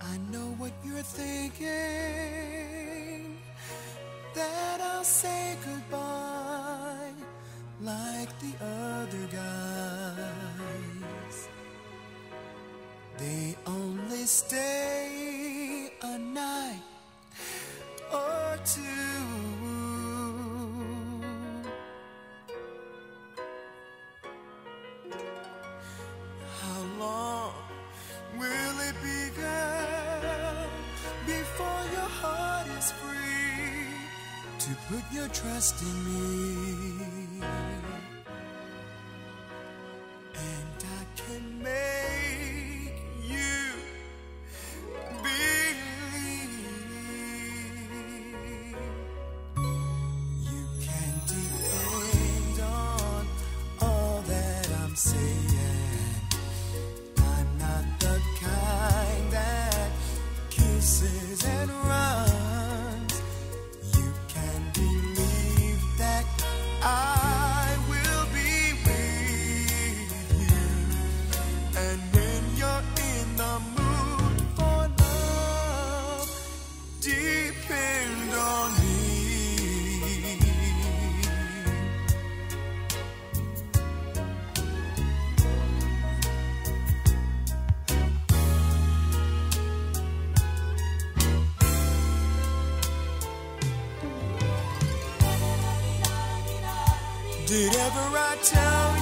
I know what you're thinking, that I'll say goodbye like the other guys. They only stay a night or two. How long will it be, girl, before your heart is free to put your trust in me? And I can make you believe. You can depend on all that I'm saying. I'm not the kind that kisses and runs. You can believe that I will be with you. And when you're in the mood for love, depend on me. Did ever I tell